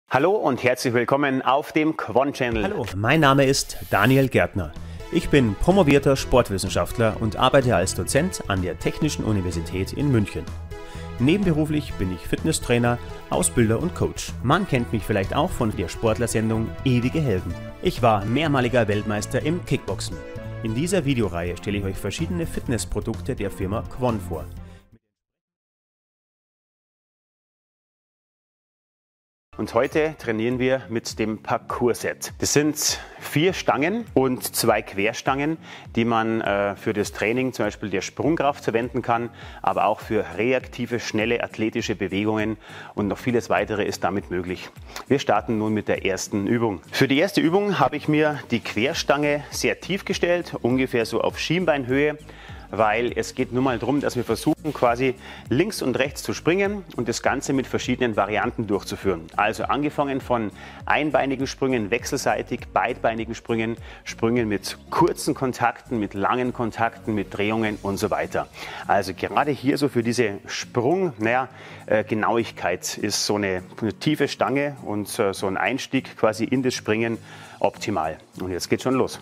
Hallo und herzlich willkommen auf dem Quon Channel. Hallo, mein Name ist Daniel Gärtner. Ich bin promovierter Sportwissenschaftler und arbeite als Dozent an der Technischen Universität in München. Nebenberuflich bin ich Fitnesstrainer, Ausbilder und Coach. Man kennt mich vielleicht auch von der Sportlersendung Ewige Helden. Ich war mehrmaliger Weltmeister im Kickboxen. In dieser Videoreihe stelle ich euch verschiedene Fitnessprodukte der Firma Quon vor. Und heute trainieren wir mit dem Parcours-Set. Das sind 4 Stangen und 2 Querstangen, die man für das Training zum Beispiel der Sprungkraft verwenden kann, aber auch für reaktive, schnelle, athletische Bewegungen und noch vieles weitere ist damit möglich. Wir starten nun mit der ersten Übung. Für die erste Übung habe ich mir die Querstange sehr tief gestellt, ungefähr so auf Schienbeinhöhe, weil es geht nur mal darum, dass wir versuchen, quasi links und rechts zu springen und das Ganze mit verschiedenen Varianten durchzuführen. Also angefangen von einbeinigen Sprüngen, wechselseitig, beidbeinigen Sprüngen, Sprüngen mit kurzen Kontakten, mit langen Kontakten, mit Drehungen und so weiter. Also gerade hier so für diese Genauigkeit ist so eine tiefe Stange und so ein Einstieg quasi in das Springen optimal. Und jetzt geht's schon los.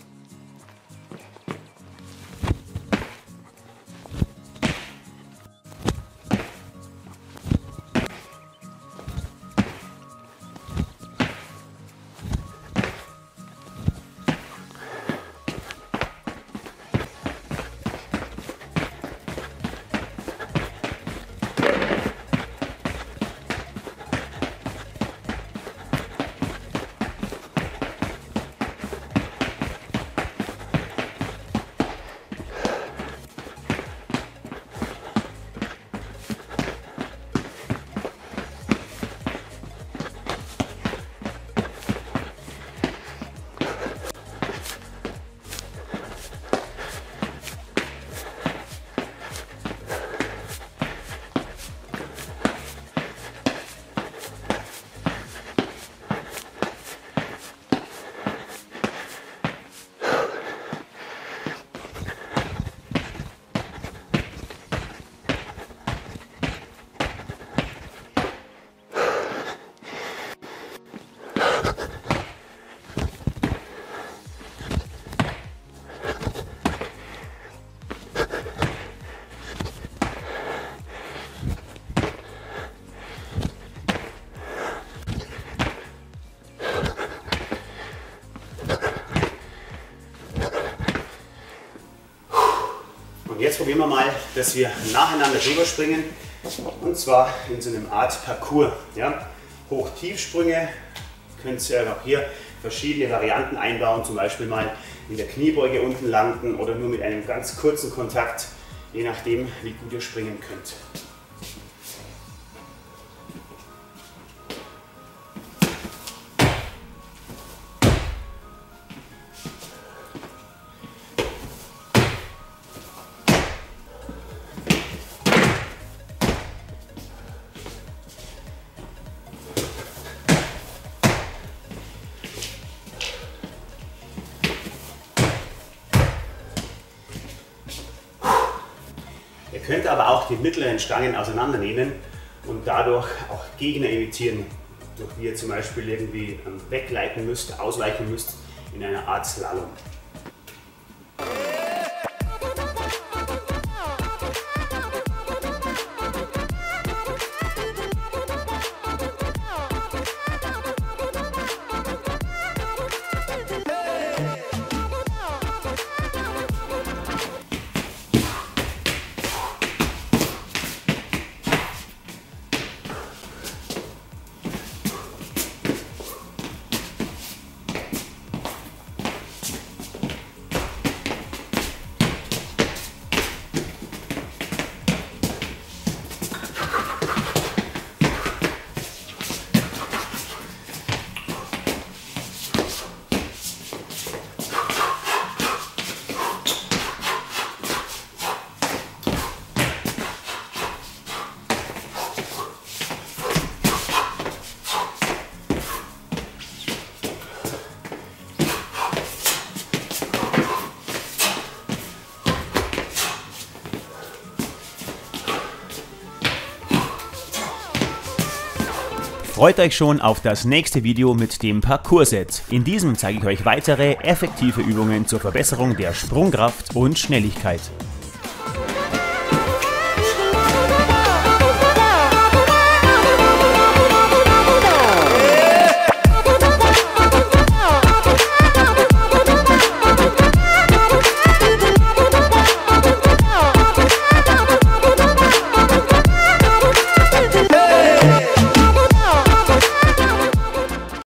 Und jetzt probieren wir mal, dass wir nacheinander drüber springen und zwar in so einem Art Parcours. Ja? Hoch-Tief-Sprünge, könnt ihr auch hier verschiedene Varianten einbauen, zum Beispiel mal in der Kniebeuge unten landen oder nur mit einem ganz kurzen Kontakt, je nachdem wie gut ihr springen könnt. Ihr könnt aber auch die mittleren Stangen auseinandernehmen und dadurch auch Gegner imitieren, durch die ihr zum Beispiel irgendwie wegleiten müsst, ausweichen müsst in einer Art Slalom. Freut euch schon auf das nächste Video mit dem Parcours-Set. In diesem zeige ich euch weitere effektive Übungen zur Verbesserung der Sprungkraft und Schnelligkeit.